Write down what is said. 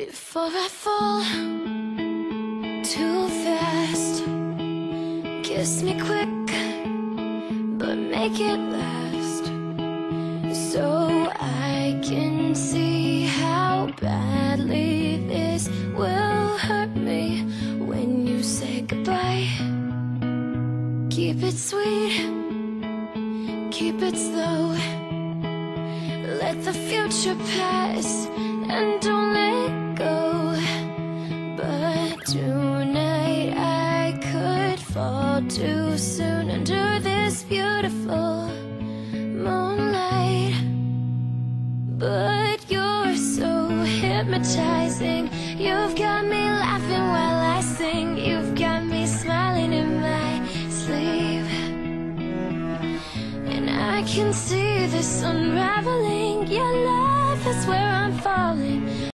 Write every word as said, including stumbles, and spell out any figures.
Before I fall too fast, kiss me quick, but make it last, so I can see how badly this will hurt me when you say goodbye. Keep it sweet, keep it slow, let the future pass and don't let go. But tonight I could fall too soon under this beautiful moonlight. But you're so hypnotizing, you've got me laughing while I sing, you've got me smiling in my sleep, and I can see this unraveling. Your love is where I'm falling.